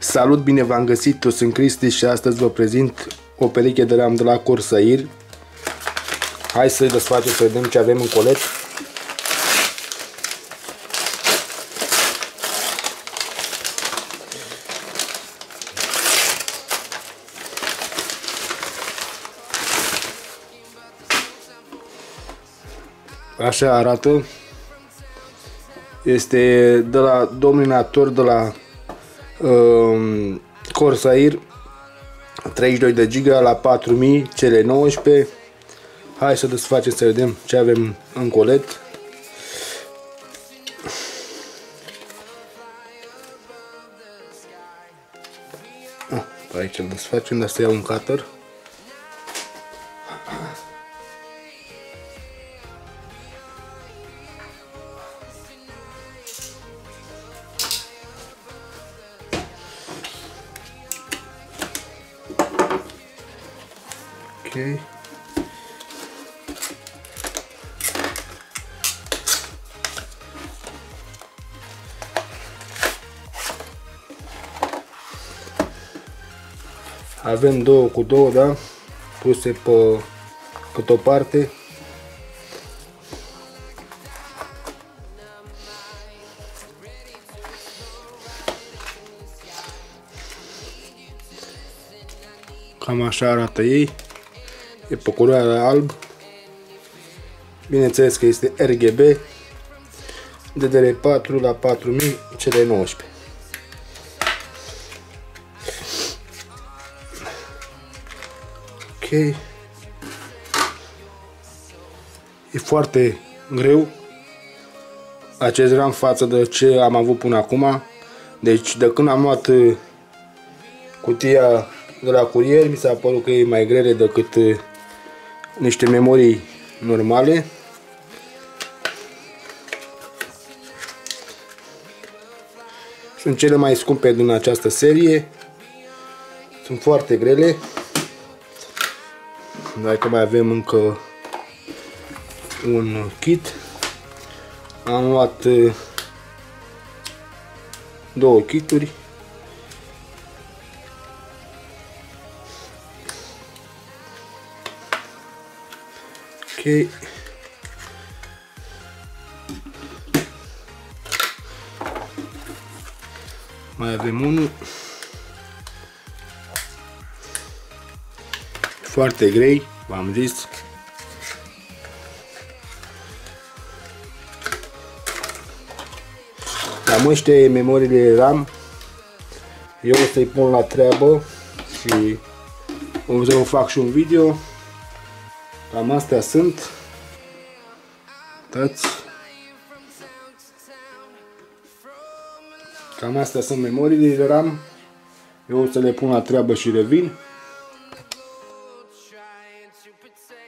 Salut, bine v-am găsit, eu sunt Cristi și astăzi vă prezint o pereche de RAM de la Corsair. Hai să-i desfacem să vedem ce avem în colet. Așa arată. Este de la dominator de la Corsair, 32 de giga la 4000, cele 19. Hai să desfacem să vedem ce avem în colet. Aici îl desfacem, dar să iau un cutter. Ok. Avem două cu două, da? Puse pe câte o parte. Cam așa arată ei. E pe culoare alb. Bineînțeles că este RGB. DDR4 la 4000, cele 19. Ok. E foarte greu acest RAM față de ce am avut până acum. Deci de când am luat cutia de la curier, mi s-a părut că e mai grele decât niște memorii normale. Sunt cele mai scumpe din această serie. Sunt foarte grele. Dacă mai avem încă un kit. Am luat două kituri. Ok. Mai avem unul. Foarte grei, v-am zis. Cam ăștia e memoriile RAM. Eu o să-i pun la treabă și o să vă fac și un video. Cam astea sunt. Uitați. Cam astea sunt memoriile de RAM. Eu o să le pun la treabă și revin.